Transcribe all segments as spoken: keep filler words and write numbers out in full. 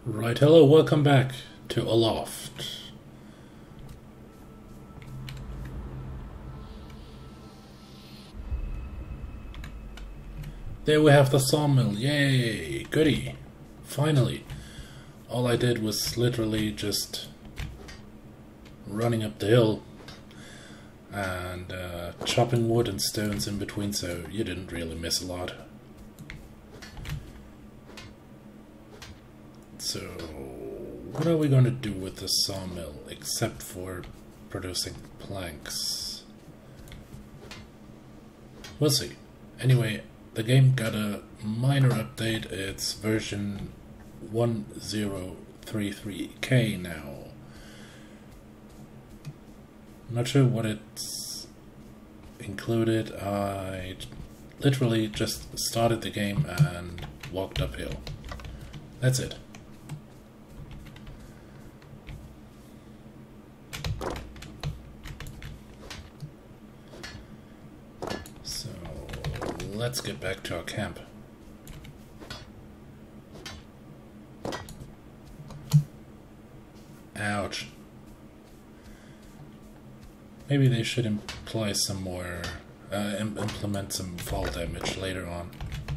Right, hello, welcome back to Aloft. There we have the sawmill, yay, goody, finally. All I did was literally just running up the hill and uh, chopping wood and stones in between, so you didn't really miss a lot. So, what are we going to do with the sawmill, except for producing planks? We'll see. Anyway, the game got a minor update. It's version one zero three three K now. I'm not sure what it's included. I literally just started the game and walked uphill. That's it. So let's get back to our camp. Ouch. Maybe they should imply some more, uh, im implement some fall damage later on.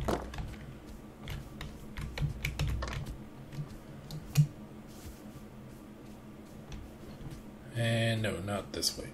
And no, not this way.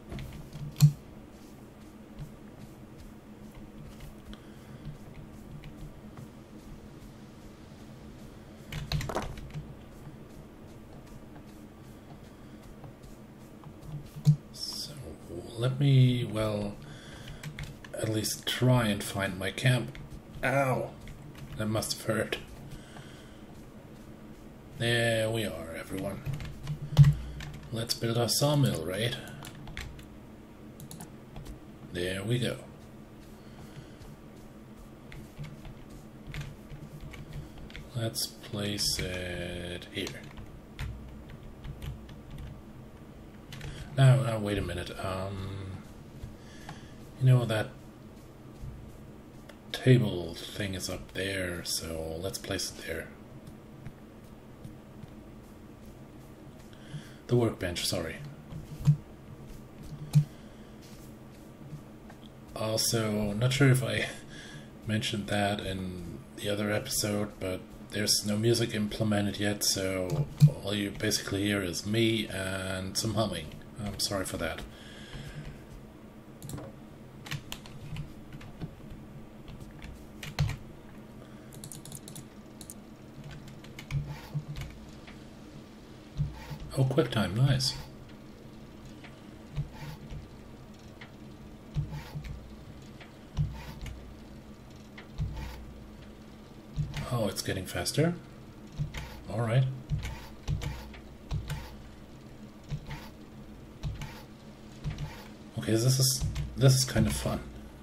Let me, well, at least try and find my camp. Ow! That must have hurt. There we are, everyone. Let's build our sawmill, right? There we go. Let's place it here. Now, now, wait a minute. Um, you know, that table thing is up there, so let's place it there. The workbench, sorry. Also, not sure if I mentioned that in the other episode, but there's no music implemented yet, so all you basically hear is me and some humming. I'm sorry for that. Oh, QuickTime, nice. Oh, it's getting faster? All right. Okay, this is this is kind of fun.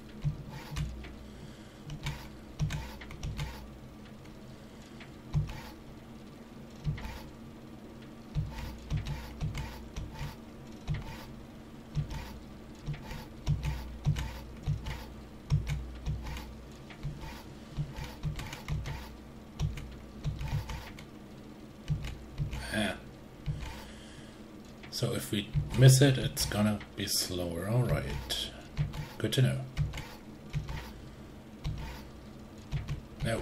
Yeah. So if we miss it, it's gonna be slower. All right. Good to know. No.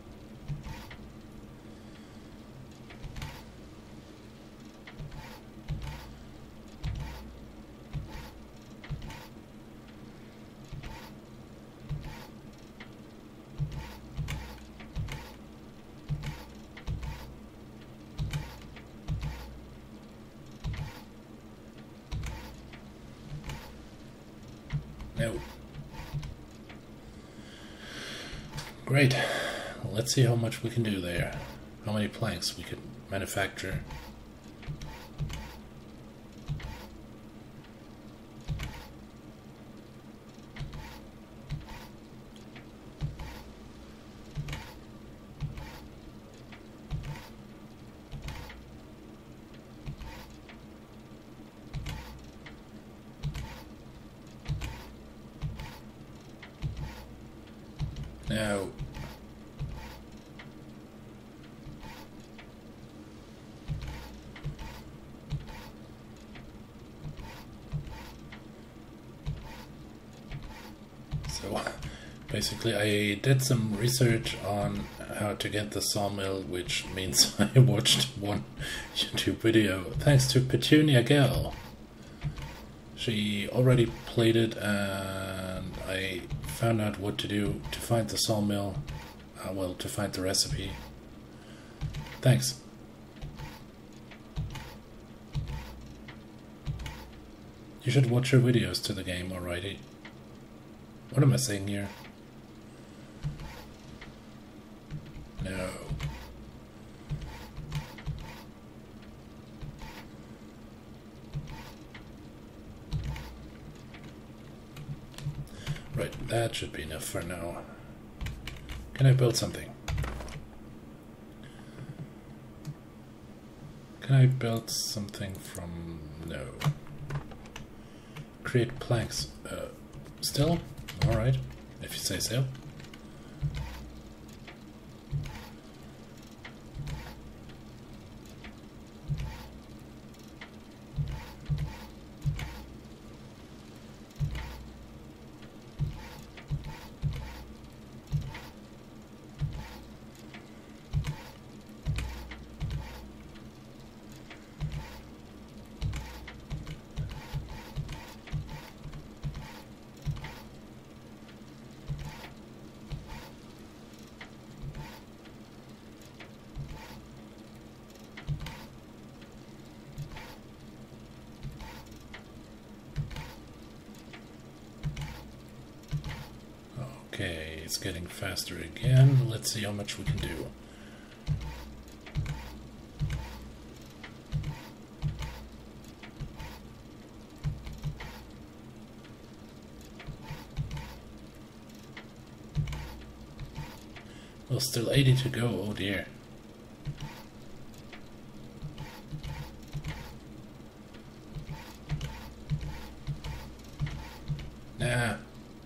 No. Great. Let's see how much we can do there. How many planks we can manufacture. Now, So basically I did some research on how to get the sawmill, which means I watched one YouTube video thanks to Petunia Girl. She already played it and I found out what to do to find the sawmill, uh, well, to find the recipe. Thanks. You should watch her videos to the game already. What am I saying here? No. Right, that should be enough for now. Can I build something? Can I build something from... no. Create planks. Uh, still? Alright, if you say so. Okay, it's getting faster again. Let's see how much we can do. Well, still eighty to go, oh dear. Nah.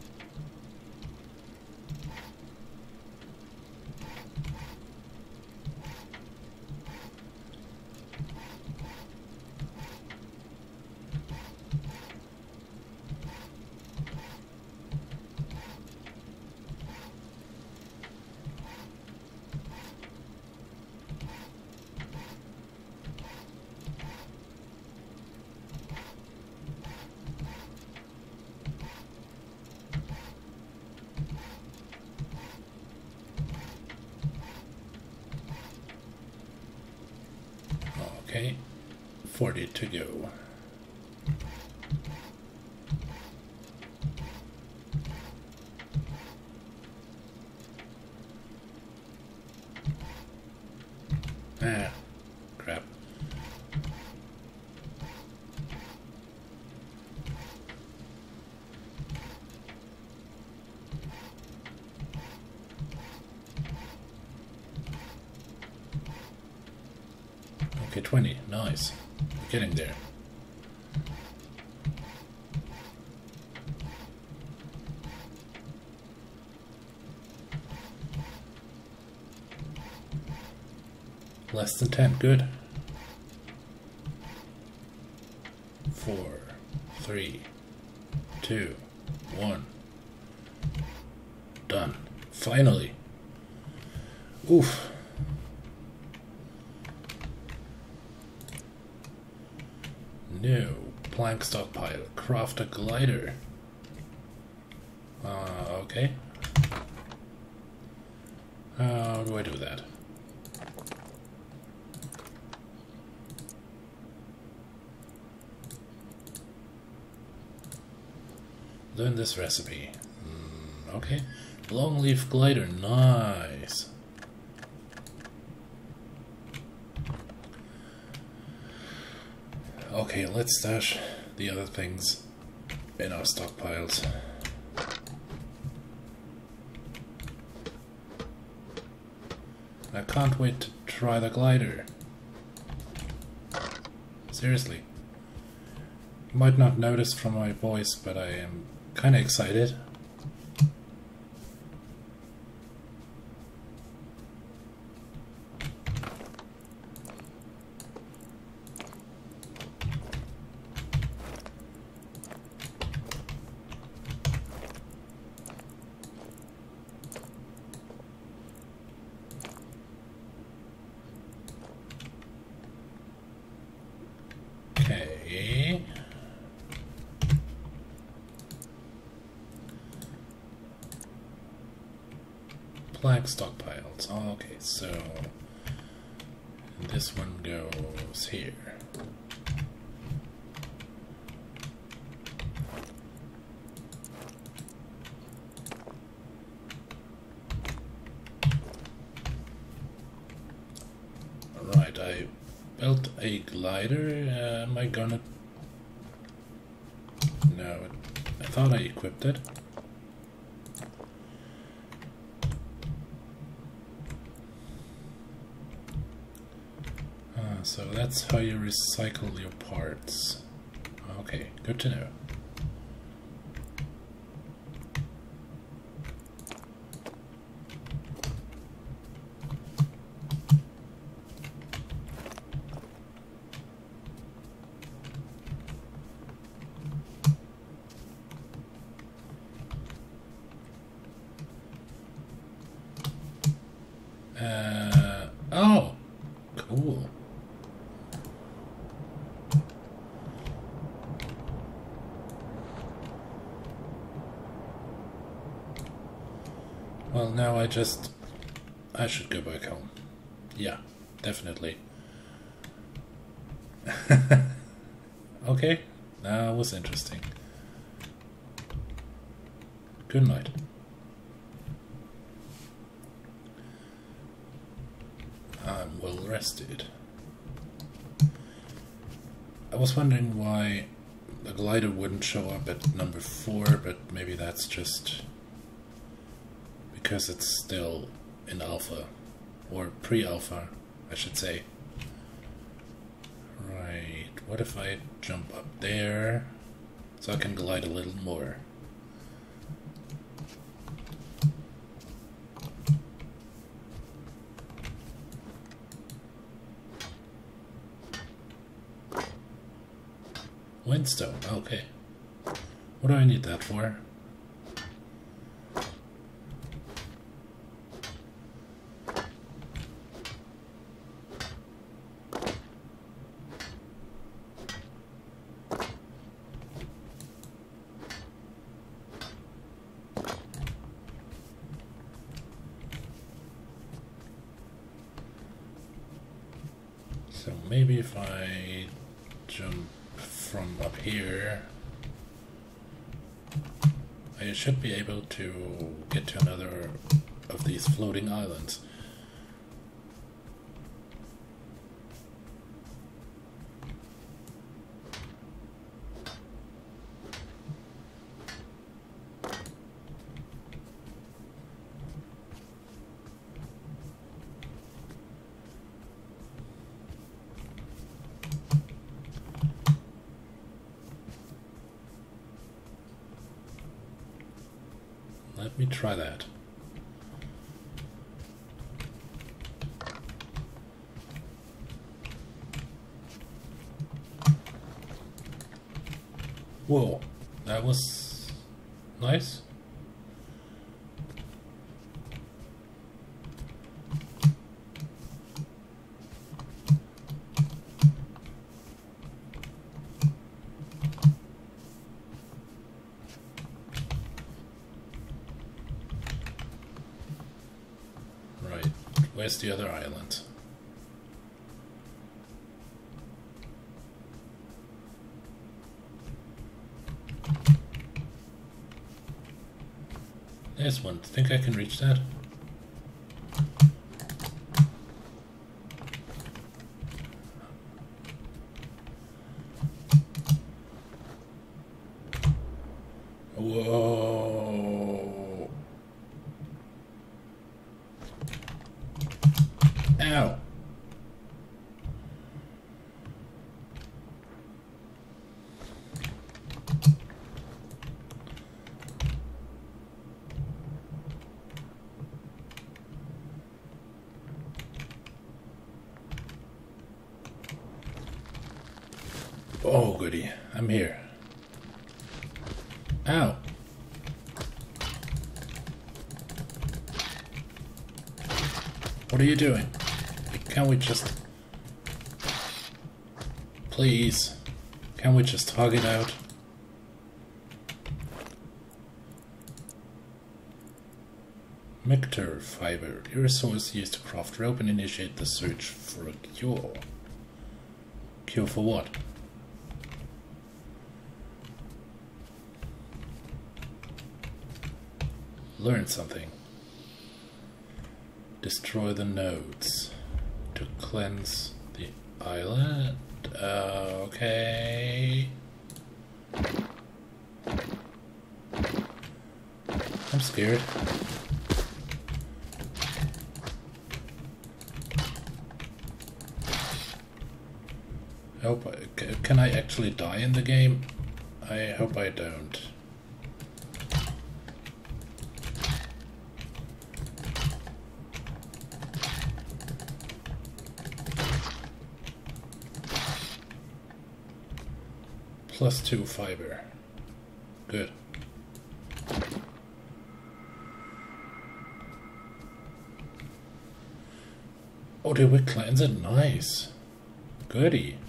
Okay, forty to go. Ah, crap. Okay, twenty. Nice. We're getting there. Less than ten. Good. Four, three, two, one. Done. Finally. Oof. No. Plank stockpile. Craft a glider. Uh, okay. How do I do that? Learn this recipe. Mm, okay. Long leaf glider. Nice. Okay, let's stash the other things in our stockpiles. I can't wait to try the glider. Seriously. You might not notice from my voice, but I am kind of excited. flag stockpiles. Oh, okay, so this one goes here. Right, I built a glider. Uh, am I gonna... No, I thought I equipped it. Ah, so that's how you recycle your parts. Okay, good to know. Uh, oh, cool. Well, now I just... I should go back home. Yeah, definitely. Okay, that was interesting. Good night. I'm well rested. I was wondering why the glider wouldn't show up at number four, but maybe that's just because it's still in alpha, or pre-alpha, I should say. Right, what if I jump up there so I can glide a little more? Windstone, okay. What do I need that for? So maybe if I jump from up here, I should be able to get to another of these floating islands. Let me try that. Whoa, that was nice. Where's the other island? There's one. Think I can reach that? Whoa. Ow. Oh, goody. I'm here. Ow. What are you doing? Can't we just... Please. Can't we just hug it out? Mictor fiber. Your resource used to craft rope and initiate the search for a cure. Cure for what? Learn something. Destroy the nodes to cleanse the island. Uh, okay. I'm scared. I hope I, can I actually die in the game? I hope I don't. Plus two fiber. Good. Oh, the wick cleanse it. Nice. Goody.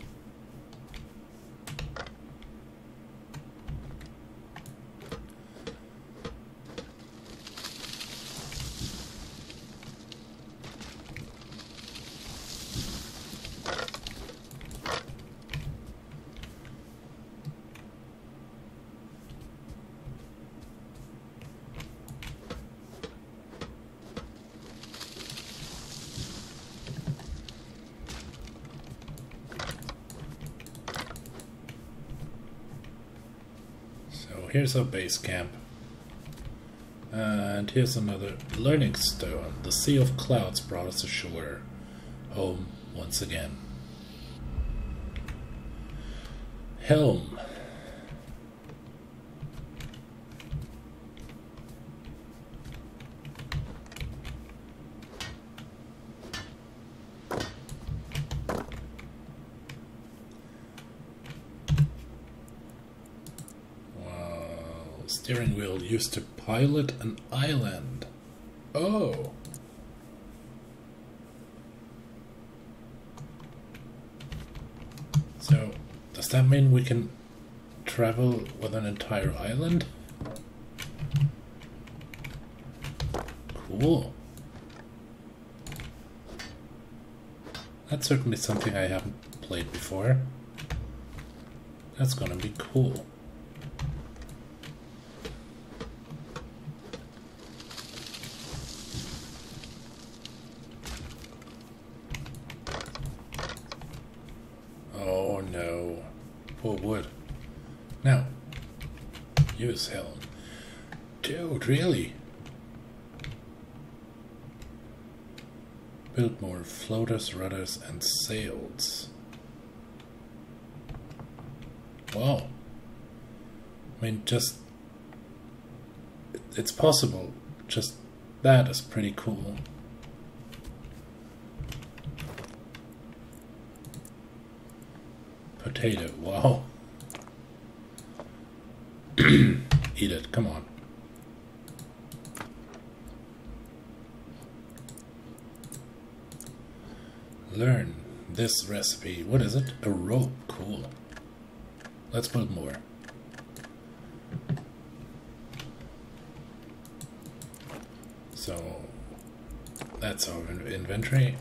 Here's our base camp. And here's another learning stone. The sea of clouds brought us ashore. Home once again. Helm. Steering wheel used to pilot an island. Oh. So, does that mean we can travel with an entire island? Cool. That's certainly something I haven't played before. That's gonna be cool. Oh no. Poor wood. Now, use helm. Dude, really? Build more floaters, rudders, and sails. Wow. I mean, just... it's possible. Just that is pretty cool. Potato, wow. Eat it, come on. Learn this recipe. What is it? A rope, cool. Let's build more. So, that's our inventory.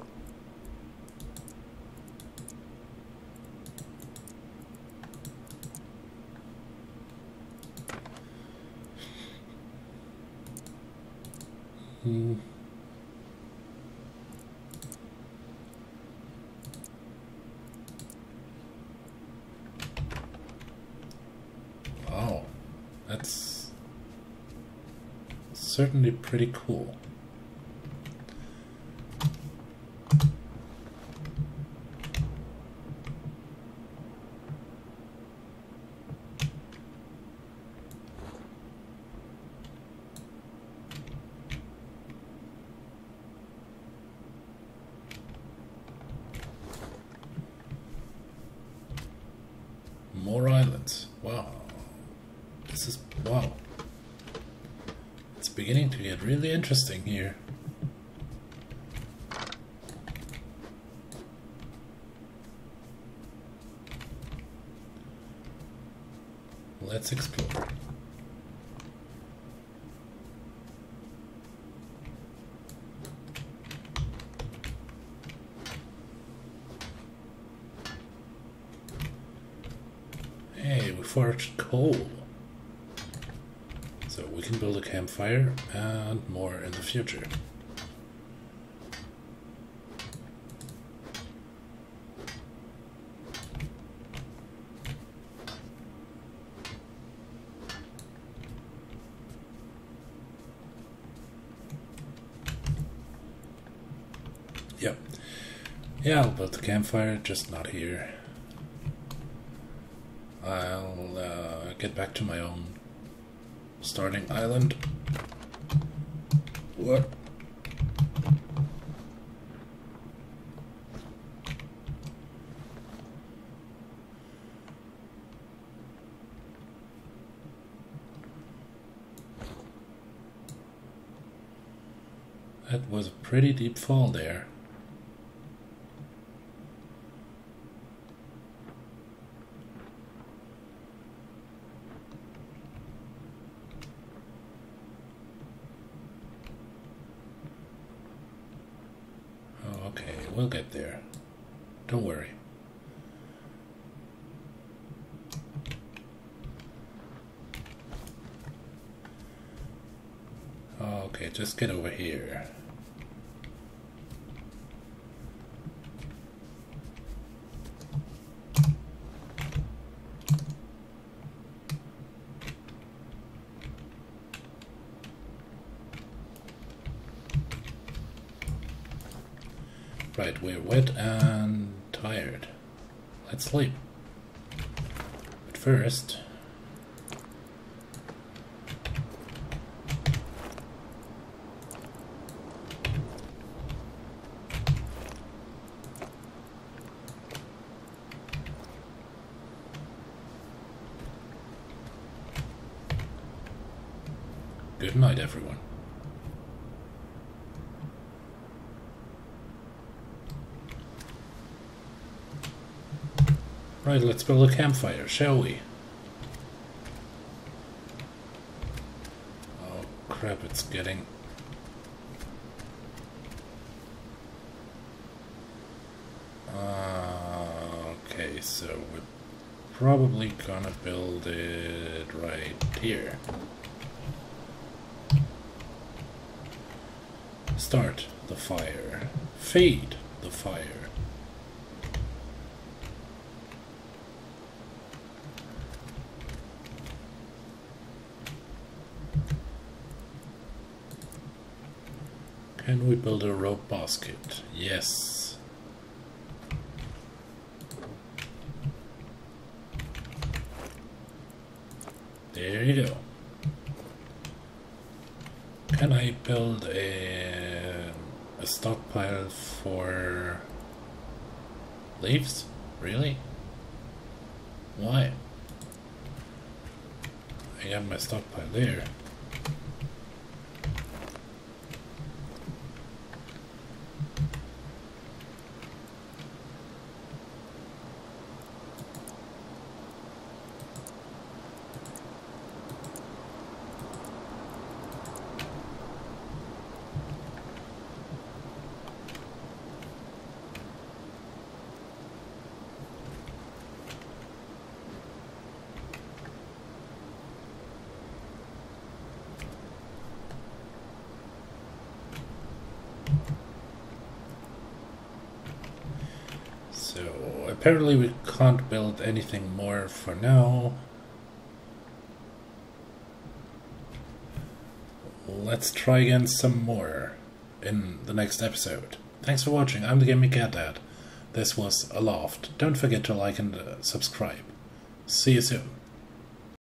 Hmm. Wow, that's certainly pretty cool. More islands. Wow. This is... wow. It's beginning to get really interesting here. Let's explore. forged coal. So we can build a campfire and more in the future. Yep. Yeah, I'll build the campfire, just not here. I'll uh, get back to my own starting island. What? That was a pretty deep fall there. Okay, we'll get there. Don't worry. Okay, just get over here. Right, we're wet and tired. Let's sleep. But first... Good night, everyone. Right, let's build a campfire, shall we? Oh crap, it's getting... Uh, okay, so we're probably gonna build it right here. Start the fire. Feed the fire. Can we build a rope basket? Yes. There you go. Can I build a, a stockpile for leaves? Really? Why? I got my stockpile there. So apparently we can't build anything more for now. Let's try again some more in the next episode. Thanks for watching. I'm the gamingcatdad. This was A Loft. Don't forget to like and uh, subscribe. See you soon.